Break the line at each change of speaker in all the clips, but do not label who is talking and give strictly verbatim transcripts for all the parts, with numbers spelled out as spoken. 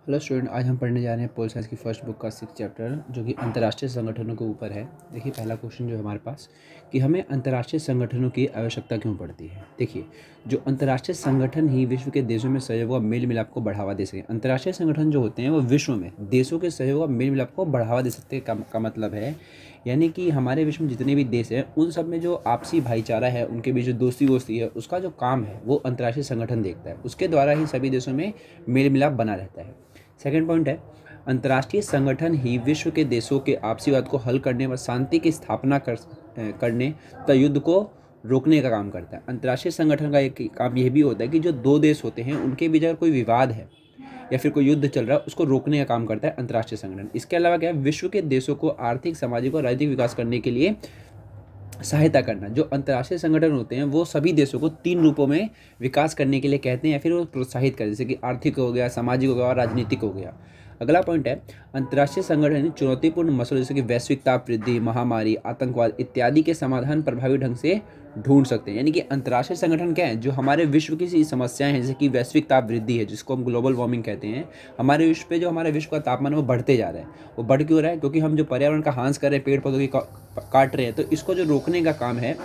Hello student, आज हम पढ़ने जा रहे हैं पोल साइंस की फर्स्ट बुक का सिक्स चैप्टर जो कि अंतर्राष्ट्रीय संगठनों के ऊपर है। देखिए पहला क्वेश्चन जो है हमारे पास कि हमें अंतर्राष्ट्रीय संगठनों की आवश्यकता क्यों पड़ती है। देखिए, जो अंतर्राष्ट्रीय संगठन ही विश्व के देशों में सहयोग व मेल मिलाप को बढ़ावा दे सके। अंतर्राष्ट्रीय संगठन जो होते हैं वो विश्व में देशों के सहयोग व मेल मिलाप को बढ़ावा दे सकते का, का मतलब है, यानी कि हमारे विश्व में जितने भी देश हैं उन सब में जो आपसी भाईचारा है, उनके बीच जो दोस्ती दोस्ती है, उसका जो काम है वो अंतर्राष्ट्रीय संगठन देखता है। उसके द्वारा ही सभी देशों में मेल मिलाप बना रहता है। सेकेंड पॉइंट है, अंतर्राष्ट्रीय संगठन ही विश्व के देशों के आपसी विवाद को हल करने व शांति की स्थापना कर करने तथा युद्ध को रोकने का काम करता है। अंतर्राष्ट्रीय संगठन का एक काम यह भी होता है कि जो दो देश होते हैं उनके बीच अगर कोई विवाद है या फिर कोई युद्ध चल रहा है उसको रोकने का काम करता है अंतर्राष्ट्रीय संगठन। इसके अलावा क्या है, विश्व के देशों को आर्थिक, सामाजिक और राजनीतिक विकास करने के लिए सहायता करना। जो अंतर्राष्ट्रीय संगठन होते हैं वो सभी देशों को तीन रूपों में विकास करने के लिए कहते हैं या फिर वो प्रोत्साहित करें, जैसे कि आर्थिक हो गया, सामाजिक हो गया और राजनीतिक हो गया। अगला पॉइंट है, अंतर्राष्ट्रीय संगठन चुनौतीपूर्ण मसलों जैसे कि वैश्विक ताप वृद्धि, महामारी, आतंकवाद इत्यादि के समाधान प्रभावी ढंग से ढूंढ सकते हैं। यानी कि अंतर्राष्ट्रीय संगठन क्या है, जो हमारे विश्व की समस्याएं हैं जैसे कि वैश्विक ताप वृद्धि है जिसको हम ग्लोबल वार्मिंग कहते हैं। हमारे विश्व पे जो हमारे विश्व का तापमान है वो बढ़ते जा रहा है। वो बढ़ क्यों रहा है? क्योंकि हम जो पर्यावरण का हांस कर रहे हैं, पेड़ पौधों की काट रहे हैं, तो इसको जो रोकने का काम है,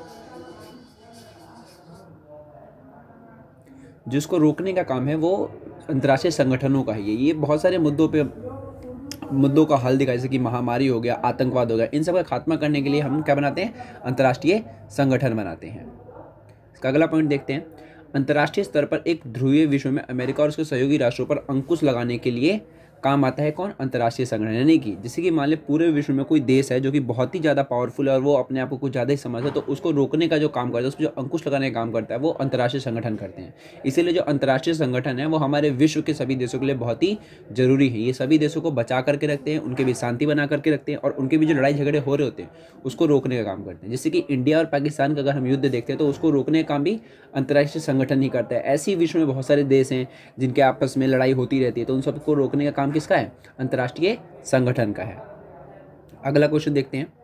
जिसको रोकने का काम है वो अंतर्राष्ट्रीय संगठनों का है। ये ये बहुत सारे मुद्दों पे मुद्दों का हल दिखाए, जैसे कि महामारी हो गया, आतंकवाद हो गया, इन सब का खात्मा करने के लिए हम क्या बनाते हैं? अंतर्राष्ट्रीय संगठन बनाते हैं। इसका अगला पॉइंट देखते हैं, अंतर्राष्ट्रीय स्तर पर एक ध्रुवीय विश्व में अमेरिका और उसके सहयोगी राष्ट्रों पर अंकुश लगाने के लिए काम आता है कौन? अंतर्राष्ट्रीय संगठन। यानी कि जैसे कि मान लें पूरे विश्व में कोई देश है जो कि बहुत ही ज़्यादा पावरफुल है और वो अपने आप को कुछ ज़्यादा ही समझता है, तो उसको रोकने का जो काम करता है, उस पर जो अंकुश लगाने का काम करता है वो अंतर्राष्ट्रीय संगठन करते हैं। इसीलिए जो अंतर्राष्ट्रीय संगठन है वो हमारे विश्व के सभी देशों के लिए बहुत ही जरूरी है। ये सभी देशों को बचा करके रखते हैं, उनके बीच शांति बना करके रखते हैं और उनके बीच जो लड़ाई झगड़े हो रहे होते हैं उसको रोकने का काम करते हैं। जैसे कि इंडिया और पाकिस्तान का अगर हम युद्ध देखते हैं तो उसको रोकने का काम भी अंतर्राष्ट्रीय संगठन ही करता है। ऐसे ही विश्व में बहुत सारे देश हैं जिनके आपस में लड़ाई होती रहती है, तो उन सबको रोकने का काम किसका है? अंतर्राष्ट्रीय संगठन का है। अगला क्वेश्चन देखते हैं,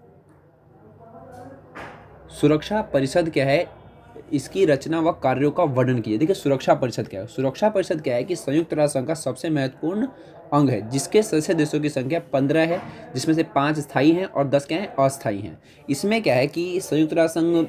सुरक्षा परिषद क्या है, इसकी रचना व कार्यों का वर्णन कीजिए। देखिए सुरक्षा परिषद क्या है? सुरक्षा परिषद क्या है कि संयुक्त राष्ट्र संघ का सबसे महत्वपूर्ण अंग है जिसके सदस्य देशों की संख्या पंद्रह है, जिसमें से पाँच स्थायी हैं और दस क्या हैं? अस्थायी हैं। इसमें क्या है कि संयुक्त राष्ट्र संघ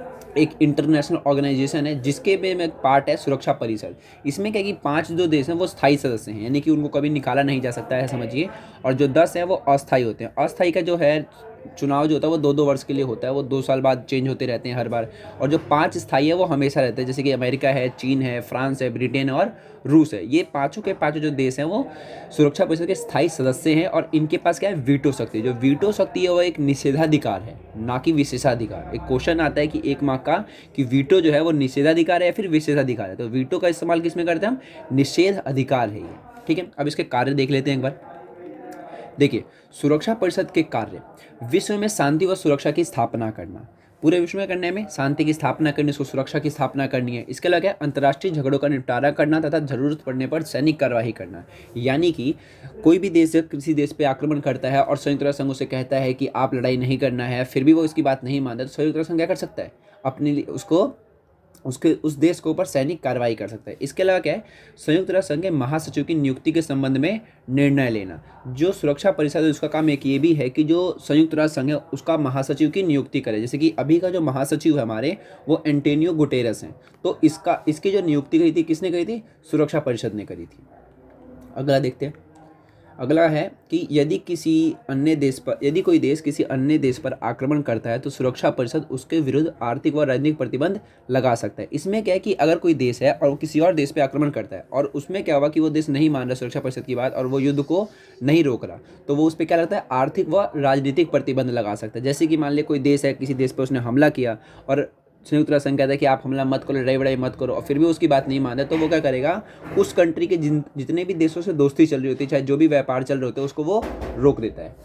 एक इंटरनेशनल ऑर्गेनाइजेशन है जिसके में एक पार्ट है सुरक्षा परिषद। इसमें क्या है कि पांच जो देश हैं वो स्थायी सदस्य हैं, यानी कि उनको कभी निकाला नहीं जा सकता है, समझिए, और जो दस हैं वो अस्थायी होते हैं। अस्थायी का जो है चुनाव जो होता है वो दो दो वर्ष के लिए होता है, वो दो साल बाद चेंज होते रहते हैं हर बार। और जो पांच स्थायी है वो हमेशा रहते हैं, जैसे कि अमेरिका है, चीन है, फ्रांस है, ब्रिटेन और रूस है। ये पांचों के पांचों जो देश हैं वो सुरक्षा परिषद के स्थायी सदस्य हैं और इनके पास क्या है? वीटो शक्ति। जो वीटो शक्ति है वो एक निषेधाधिकार है, ना कि विशेषाधिकार। एक क्वेश्चन आता है कि एक मार्क का कि वीटो जो है वो निषेधाधिकार है या फिर विशेषाधिकार है, तो वीटो का इस्तेमाल किस में करते हैं हम? निषेध अधिकार है ये, ठीक है। अब इसके कार्य देख लेते हैं एक बार। देखिए, सुरक्षा परिषद के कार्य, विश्व में शांति व सुरक्षा की स्थापना करना, पूरे विश्व में करने में शांति की स्थापना करनी, उसको सुरक्षा की स्थापना करनी है। इसके अलावा क्या? अंतर्राष्ट्रीय झगड़ों का निपटारा करना तथा जरूरत पड़ने पर सैनिक कार्रवाई करना। यानी कि कोई भी देश जब किसी देश पे आक्रमण करता है और संयुक्त राष्ट्र संघ उसे कहता है कि आप लड़ाई नहीं करना है, फिर भी वो इसकी बात नहीं मानता, तो संयुक्त राष्ट्र संघ क्या कर सकता है? अपने लिए उसको उसके उस देश के ऊपर सैनिक कार्रवाई कर सकता है। इसके अलावा क्या है? संयुक्त राष्ट्र संघ के महासचिव की नियुक्ति के संबंध में निर्णय लेना। जो सुरक्षा परिषद है उसका काम एक ये भी है कि जो संयुक्त राष्ट्र संघ है उसका महासचिव की नियुक्ति करे। जैसे कि अभी का जो महासचिव है हमारे वो एंटोनियो गुटेरस हैं, तो इसका इसकी जो नियुक्ति करी थी किसने करी थी? सुरक्षा परिषद ने करी थी। अगला देखते हैं, अगला है कि यदि किसी अन्य देश पर यदि कोई देश किसी अन्य देश पर आक्रमण करता है तो सुरक्षा परिषद उसके विरुद्ध आर्थिक व राजनीतिक प्रतिबंध लगा सकता है। इसमें क्या है कि अगर कोई देश है और वो किसी और देश पे आक्रमण करता है और उसमें क्या हुआ कि वो देश नहीं मान रहा सुरक्षा परिषद की बात और वो युद्ध को नहीं रोक रहा, तो वो उस पर क्या लगता है? आर्थिक व राजनीतिक प्रतिबंध लगा सकता है। जैसे कि मान लिया कोई देश है, किसी देश पर उसने हमला किया और संयुक्त राष्ट्र संघ कहता है कि आप हमला मत करो, लड़ाई वड़ाई मत करो, और फिर भी उसकी बात नहीं मानता, तो वो क्या करेगा? उस कंट्री के जिन जितने भी देशों से दोस्ती चल रही होती है, चाहे जो भी व्यापार चल रहे होते हैं, उसको वो रोक देता है।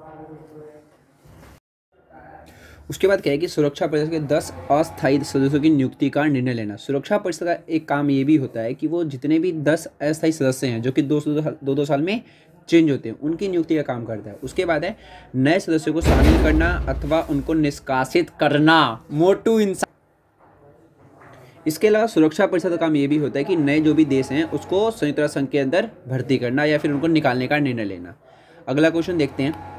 उसके बाद क्या है कि सुरक्षा परिषद के दस अस्थायी सदस्यों की नियुक्ति का निर्णय लेना। सुरक्षा परिषद का एक काम ये भी होता है कि वो जितने भी दस अस्थायी सदस्य हैं जो कि दो दो दो साल में चेंज होते हैं, उनकी नियुक्ति का काम करता है। उसके बाद है नए सदस्यों को शामिल करना अथवा उनको निष्कासित करना। मोटू इंसान इसके अलावा सुरक्षा परिषद का काम ये भी होता है कि नए जो भी देश हैं उसको संयुक्त राष्ट्र संघ के अंदर भर्ती करना या फिर उनको निकालने का निर्णय लेना। अगला क्वेश्चन देखते हैं,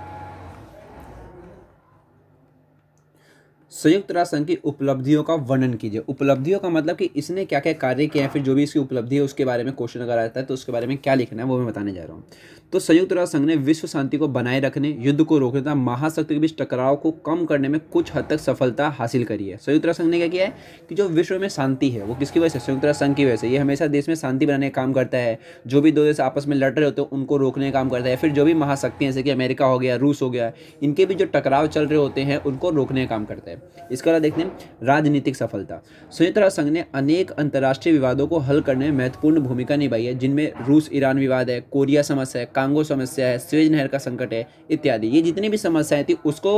संयुक्त राष्ट्र संघ की उपलब्धियों का वर्णन कीजिए। उपलब्धियों का मतलब कि इसने क्या क्या कार्य किए हैं, फिर जो भी इसकी उपलब्धि है उसके बारे में क्वेश्चन अगर आता है तो उसके बारे में क्या लिखना है वो मैं बताने जा रहा हूँ। तो संयुक्त राष्ट्र संघ ने विश्व शांति को बनाए रखने, युद्ध को रोकने तथा महाशक्ति के बीच टकराव को कम करने में कुछ हद तक सफलता हासिल करी है। संयुक्त राष्ट्र संघ ने क्या किया है कि जो विश्व में शांति है वो किसकी वजह से, संयुक्त राष्ट्र संघ की वजह से। ये हमेशा देश में शांति बनाने का काम करता है, जो भी दो देश आपस में लड़ रहे होते हैं उनको रोकने का काम करता है, फिर जो भी महाशक्तियाँ जैसे कि अमेरिका हो गया, रूस हो गया, इनके भी जो टकराव चल रहे होते हैं उनको रोकने का काम करता है। इसके अलावा देखते हैं राजनीतिक सफलता। संयुक्त राष्ट्र संघ ने अनेक अंतर्राष्ट्रीय विवादों को हल करने में महत्वपूर्ण भूमिका निभाई है, जिनमें रूस ईरान विवाद है, कोरिया समस्या है, कांगो समस्या है, स्वेज नहर का संकट है इत्यादि। ये जितनी भी समस्याएं थी उसको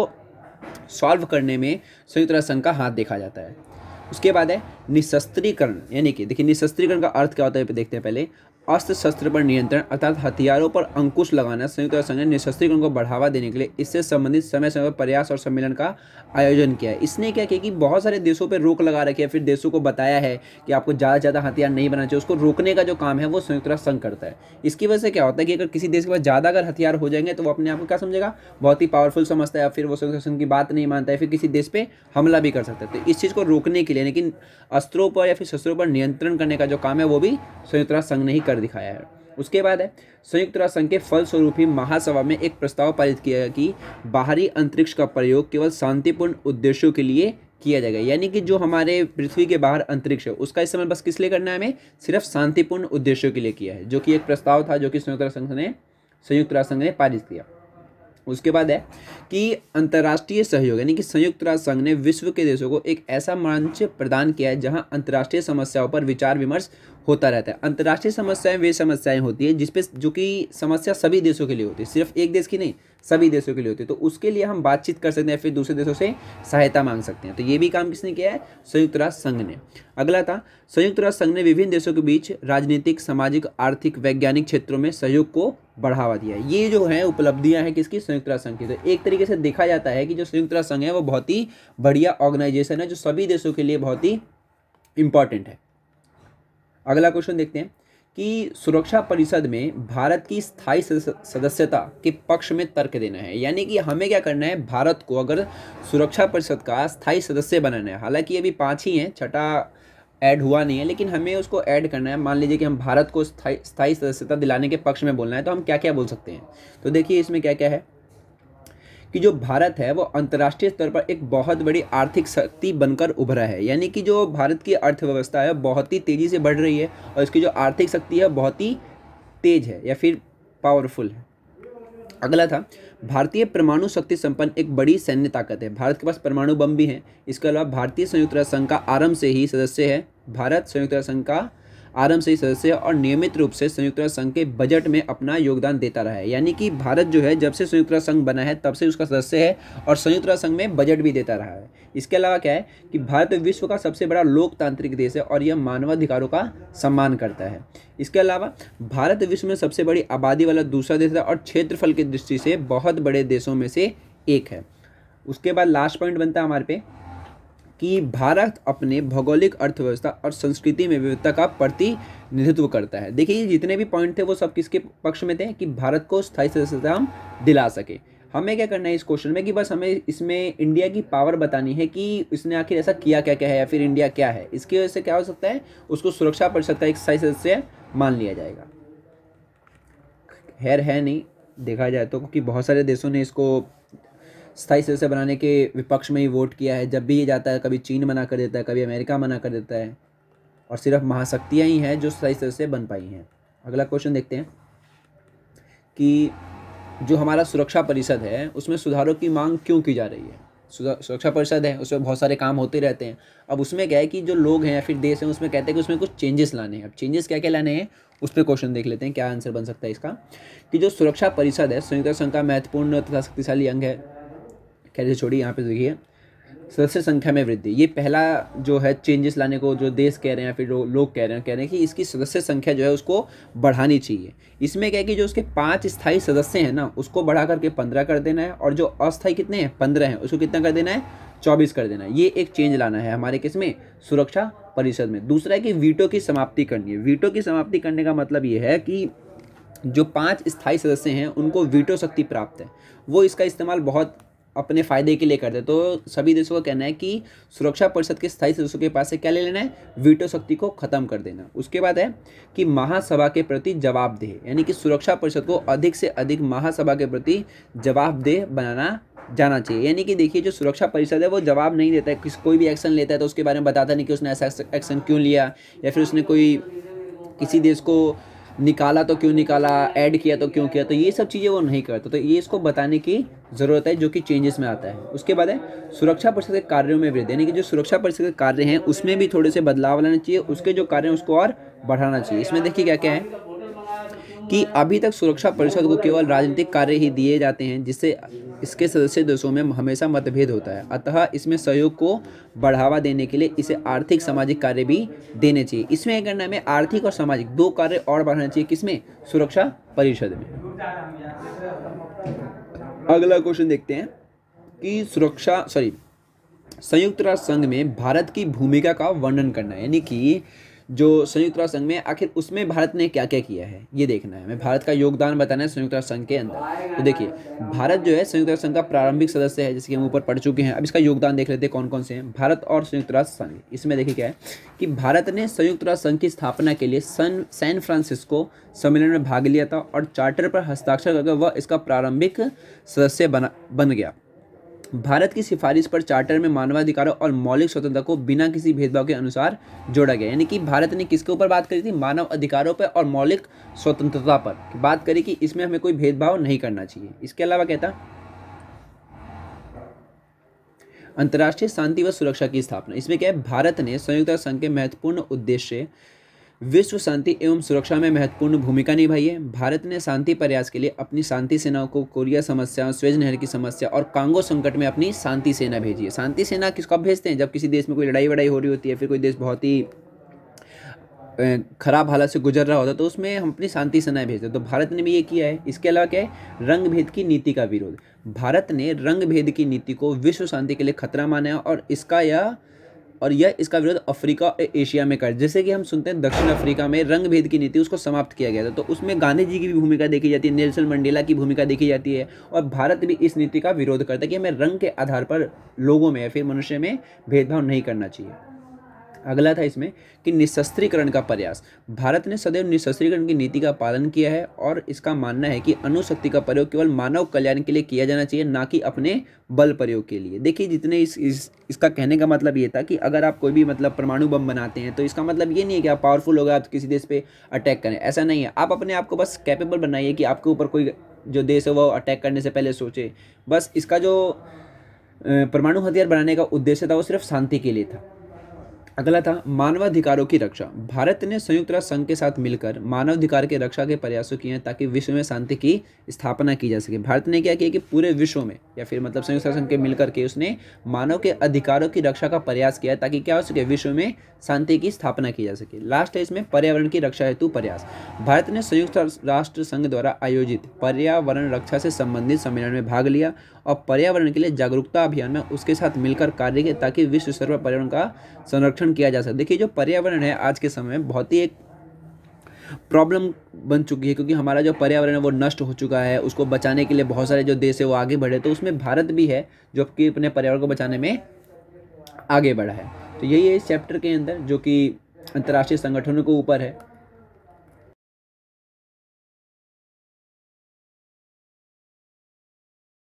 सॉल्व करने में संयुक्त राष्ट्र संघ का हाथ देखा जाता है। उसके बाद है निशस्त्रीकरण, यानी कि देखिए निशस्त्रीकरण का अर्थ क्या होता है देखते हैं पहले। अस्त्र शस्त्र पर नियंत्रण अर्थात हथियारों पर अंकुश लगाना। संयुक्त राष्ट्र संघ ने निशस्त्रीकरण को बढ़ावा देने के लिए इससे संबंधित समय समय पर प्रयास और सम्मेलन का आयोजन किया है। इसने क्या किया कि बहुत सारे देशों पर रोक लगा रखी है, फिर देशों को बताया है कि आपको ज़्यादा से ज़्यादा हथियार नहीं बनाना चाहिए, उसको रोकने का जो काम है वो संयुक्त राष्ट्र संघ करता है। इसकी वजह से क्या होता है कि अगर किसी देश के पास ज़्यादा अगर हथियार हो जाएंगे तो वो अपने आप को क्या समझेगा, बहुत ही पावरफुल समझता है, फिर वो संयुक्त राष्ट्र संघ की बात नहीं मानता है, फिर किसी देश पर हमला भी कर सकता है। तो इस चीज़ को रोकने के लिए, लेकिन अस्त्रों पर या फिर शस्त्रों पर नियंत्रण करने का जो काम है वो भी संयुक्त राष्ट्र संघ ने ही कर दिखाया है। उसके बाद है संयुक्त राष्ट्र संघ के फलस्वरूप ही महासभा में एक प्रस्ताव पारित किया गया कि बाहरी अंतरिक्ष का प्रयोग केवल शांतिपूर्ण उद्देश्यों के लिए किया जाएगा। यानी कि जो हमारे पृथ्वी के बाहर अंतरिक्ष है उसका इस्तेमाल बस किस लिए करना है, हमें सिर्फ शांतिपूर्ण उद्देश्यों के लिए किया है, जो कि एक प्रस्ताव था जो कि संयुक्त राष्ट्र संघ ने संयुक्त राष्ट्र संघ ने पारित किया। उसके बाद है कि अंतर्राष्ट्रीय सहयोग, यानी कि संयुक्त राष्ट्र संघ ने विश्व के देशों को एक ऐसा मंच प्रदान किया है जहां अंतर्राष्ट्रीय समस्याओं पर विचार विमर्श होता रहता है। अंतर्राष्ट्रीय समस्याएं वे समस्याएं होती है जिसपे जो कि समस्या सभी देशों के लिए होती है, सिर्फ एक देश की नहीं, सभी देशों के लिए होती है। तो उसके लिए हम बातचीत कर सकते हैं, फिर दूसरे देशों से सहायता मांग सकते हैं। तो ये भी काम किसने किया है, संयुक्त राष्ट्र संघ ने। अगला था संयुक्त राष्ट्र संघ ने विभिन्न देशों के बीच राजनीतिक, सामाजिक, आर्थिक, वैज्ञानिक क्षेत्रों में सहयोग को बढ़ावा दिया है। ये जो है उपलब्धियां हैं किसकी, संयुक्त राष्ट्र संघ की। तो एक तरीके से देखा जाता है कि जो संयुक्त राष्ट्र संघ है वो बहुत ही बढ़िया ऑर्गेनाइजेशन है जो सभी देशों के लिए बहुत ही इंपॉर्टेंट है। अगला क्वेश्चन देखते हैं कि सुरक्षा परिषद में भारत की स्थायी सदस्यता के पक्ष में तर्क देना है। यानी कि हमें क्या करना है, भारत को अगर सुरक्षा परिषद का स्थायी सदस्य बनाना है, हालांकि अभी पाँच ही हैं, छठा ऐड हुआ नहीं है, लेकिन हमें उसको ऐड करना है। मान लीजिए कि हम भारत को स्थायी स्थायी सदस्यता दिलाने के पक्ष में बोलना है, तो हम क्या क्या बोल सकते हैं। तो देखिए इसमें क्या क्या है कि जो भारत है वो अंतर्राष्ट्रीय स्तर पर एक बहुत बड़ी आर्थिक शक्ति बनकर उभरा है। यानी कि जो भारत की अर्थव्यवस्था है बहुत ही तेज़ी से बढ़ रही है और इसकी जो आर्थिक शक्ति है बहुत ही तेज है या फिर पावरफुल है। अगला था भारतीय परमाणु शक्ति संपन्न एक बड़ी सैन्य ताकत है। भारत के पास परमाणु बम भी हैं। इसके अलावा भारतीय संयुक्त राष्ट्र संघ का आरंभ से ही सदस्य है। भारत संयुक्त राष्ट्र संघ का आरंभ से ही सदस्य है और नियमित रूप से संयुक्त राष्ट्र संघ के बजट में अपना योगदान देता रहा है। यानी कि भारत जो है जब से संयुक्त राष्ट्र संघ बना है तब से उसका सदस्य है और संयुक्त राष्ट्र संघ में बजट भी देता रहा है। इसके अलावा क्या है कि भारत विश्व का सबसे बड़ा लोकतांत्रिक देश है और यह मानवाधिकारों का सम्मान करता है। इसके अलावा भारत विश्व में सबसे बड़ी आबादी वाला दूसरा देश है और क्षेत्रफल की दृष्टि से बहुत बड़े देशों में से एक है। उसके बाद लास्ट पॉइंट बनता है हमारे पे कि भारत अपने भौगोलिक, अर्थव्यवस्था और संस्कृति में विविधता का प्रतिनिधित्व करता है। देखिए जितने भी पॉइंट थे वो सब किसके पक्ष में थे कि भारत को स्थायी सदस्यता हम दिला सके। हमें क्या करना है इस क्वेश्चन में कि बस हमें इसमें इंडिया की पावर बतानी है कि इसने आखिर ऐसा किया क्या क्या है या फिर इंडिया क्या है। इसकी वजह से क्या हो सकता है, उसको सुरक्षा परिषद का एक स्थायी सदस्य मान लिया जाएगा। खैर है नहीं देखा जाए तो, क्योंकि बहुत सारे देशों ने इसको स्थायी सदस्य बनाने के विपक्ष में ही वोट किया है। जब भी ये जाता है कभी चीन मना कर देता है, कभी अमेरिका मना कर देता है और सिर्फ महाशक्तियाँ ही हैं जो स्थायी सदस्य बन पाई हैं। अगला क्वेश्चन देखते हैं कि जो हमारा सुरक्षा परिषद है उसमें सुधारों की मांग क्यों की जा रही है। सुरक्षा परिषद है उसमें बहुत सारे काम होते रहते हैं। अब उसमें क्या है कि जो लोग हैं या फिर देश हैं उसमें कहते हैं कि उसमें कुछ चेंजेस लाने हैं। अब चेंजेस क्या क्या लाने हैं उस पर क्वेश्चन देख लेते हैं क्या आंसर बन सकता है इसका। कि जो सुरक्षा परिषद है संयुक्त राष्ट्र संघ का महत्वपूर्ण तथा शक्तिशाली अंग है। खैर छोड़िए, यहाँ पे देखिए सदस्य संख्या में वृद्धि, ये पहला जो है चेंजेस लाने को जो देश कह रहे हैं फिर लोग कह रहे हैं कह रहे हैं कि इसकी सदस्य संख्या जो है उसको बढ़ानी चाहिए। इसमें क्या है कि जो उसके पाँच स्थायी सदस्य हैं ना उसको बढ़ा करके पंद्रह कर देना है और जो अस्थायी कितने हैं पंद्रह हैं उसको कितना कर देना है चौबीस कर देना है। ये एक चेंज लाना है हमारे किस में, सुरक्षा परिषद में। दूसरा है कि वीटो की समाप्ति करनी है। वीटो की समाप्ति करने का मतलब ये है कि जो पांच स्थायी सदस्य हैं उनको वीटो शक्ति प्राप्त है, वो इसका इस्तेमाल बहुत अपने फ़ायदे के लिए करते हैं। तो सभी देशों का कहना है कि सुरक्षा परिषद के स्थायी सदस्यों के पास से क्या ले लेना है, वीटो शक्ति को ख़त्म कर देना। उसके बाद है कि महासभा के प्रति जवाबदेह, यानी कि सुरक्षा परिषद को अधिक से अधिक महासभा के प्रति जवाबदेह बनाना जाना चाहिए। यानी कि देखिए जो सुरक्षा परिषद है वो जवाब नहीं देता है, किस कोई भी एक्शन लेता है तो उसके बारे में बताता नहीं कि उसने ऐसा एक्शन क्यों लिया, या फिर उसने कोई किसी देश को निकाला तो क्यों निकाला, ऐड किया तो क्यों किया, तो ये सब चीज़ें वो नहीं करता। तो ये इसको बताने की ज़रूरत है जो कि चेंजेस में आता है। उसके बाद है सुरक्षा परिषद के कार्यों में वृद्धि, यानी कि जो सुरक्षा परिषद के कार्य हैं उसमें भी थोड़े से बदलाव लाना चाहिए, उसके जो कार्य हैं उसको और बढ़ाना चाहिए। इसमें देखिए क्या क्या है कि अभी तक सुरक्षा परिषद को केवल राजनीतिक कार्य ही दिए जाते हैं जिससे इसके सदस्य देशों में हमेशा मतभेद होता है, अतः इसमें सहयोग को बढ़ावा देने के लिए इसे आर्थिक सामाजिक कार्य भी देने चाहिए। इसमें एक करना में आर्थिक और सामाजिक दो कार्य और बढ़ाना चाहिए, किसमें, सुरक्षा परिषद में। अगला क्वेश्चन देखते हैं कि सुरक्षा सॉरी संयुक्त राष्ट्र संघ में भारत की भूमिका का वर्णन करना है, यानी कि जो संयुक्त राष्ट्र संघ में आखिर उसमें भारत ने क्या क्या किया है ये देखना है, हमें भारत का योगदान बताना है संयुक्त राष्ट्र संघ के अंदर। तो देखिए भारत जो है संयुक्त राष्ट्र संघ का प्रारंभिक सदस्य है, जैसे कि हम ऊपर पढ़ चुके हैं। अब इसका योगदान देख लेते हैं कौन कौन से हैं। भारत और संयुक्त राष्ट्र संघ, इसमें देखिए क्या है कि भारत ने संयुक्त राष्ट्र संघ की स्थापना के लिए सन सैन फ्रांसिस्को सम्मेलन में भाग लिया था और चार्टर पर हस्ताक्षर करके वह इसका प्रारंभिक सदस्य बना बन गया। भारत की सिफारिश पर चार्टर में मानवाधिकारों और मौलिक स्वतंत्रता को बिना किसी भेदभाव के अनुसार जोड़ा गया, यानी कि भारत ने किसके ऊपर बात करी थी, मानव अधिकारों पर और मौलिक स्वतंत्रता पर बात करी कि इसमें हमें कोई भेदभाव नहीं करना चाहिए। इसके अलावा क्या था, अंतर्राष्ट्रीय शांति व सुरक्षा की स्थापना। इसमें क्या है, भारत ने संयुक्त राष्ट्र संघ के महत्वपूर्ण उद्देश्य विश्व शांति एवं सुरक्षा में महत्वपूर्ण भूमिका निभाई है। भारत ने शांति प्रयास के लिए अपनी शांति सेनाओं को कोरिया समस्या, स्वेज नहर की समस्या और कांगो संकट में अपनी शांति सेना भेजी है। शांति सेना किसको भेजते हैं, जब किसी देश में कोई लड़ाई वड़ाई हो रही होती है, फिर कोई देश बहुत ही खराब हालत से गुजर रहा होता है तो उसमें हम अपनी शांति सेनाएं भेजते हैं। तो भारत ने भी ये किया है। इसके अलावा क्या है, रंग भेद की नीति का विरोध। भारत ने रंग भेद की नीति को विश्व शांति के लिए खतरा माना है और इसका यह और यह इसका विरोध अफ्रीका और एशिया में कर, जैसे कि हम सुनते हैं दक्षिण अफ्रीका में रंग भेद की नीति उसको समाप्त किया गया था, तो उसमें गांधी जी की भी भूमिका देखी जाती है, नेल्सन मंडेला की भूमिका देखी जाती है और भारत भी इस नीति का विरोध करता है कि हमें रंग के आधार पर लोगों में या फिर मनुष्य में भेदभाव नहीं करना चाहिए। अगला था इसमें कि निशस्त्रीकरण का प्रयास। भारत ने सदैव निशस्त्रीकरण की नीति का पालन किया है और इसका मानना है कि अणुशक्ति का प्रयोग केवल मानव कल्याण के लिए किया जाना चाहिए, ना कि अपने बल प्रयोग के लिए। देखिए जितने इस, इस इसका कहने का मतलब ये था कि अगर आप कोई भी मतलब परमाणु बम बनाते हैं तो इसका मतलब ये नहीं है कि आप पावरफुल हो गए आप किसी देश पे अटैक करें, ऐसा नहीं है। आप अपने आप को बस कैपेबल बनाइए कि आपके ऊपर कोई जो देश है वो अटैक करने से पहले सोचे। बस इसका जो परमाणु हथियार बनाने का उद्देश्य था वो सिर्फ शांति के लिए था। अगला था मानवाधिकारों की रक्षा। भारत ने संयुक्त राष्ट्र संघ के साथ मिलकर मानवाधिकार के रक्षा के प्रयासों किए हैं ताकि विश्व में शांति की स्थापना की जा सके। भारत ने क्या किया कि पूरे विश्व में या फिर मतलब संयुक्त राष्ट्र संघ के मिलकर के उसने मानव के अधिकारों की रक्षा का प्रयास किया ताकि क्या हो सके, विश्व में शांति की स्थापना की जा सके। लास्ट है इसमें पर्यावरण की रक्षा हेतु प्रयास। भारत ने संयुक्त राष्ट्र संघ द्वारा आयोजित पर्यावरण रक्षा से संबंधित सम्मेलन में भाग लिया और पर्यावरण के लिए जागरूकता अभियान में उसके साथ मिलकर कार्य किया ताकि विश्व स्तर पर पर्यावरण का संरक्षण किया जा सके। देखिए जो पर्यावरण है आज के समय में बहुत ही एक प्रॉब्लम बन चुकी है, क्योंकि हमारा जो पर्यावरण है वो नष्ट हो चुका है। उसको बचाने के लिए बहुत सारे जो देश है वो आगे बढ़े, तो उसमें भारत भी है जो कि अपने पर्यावरण को बचाने में आगे बढ़ा है। तो यही है इस चैप्टर के अंदर जो कि अंतर्राष्ट्रीय संगठनों के ऊपर है।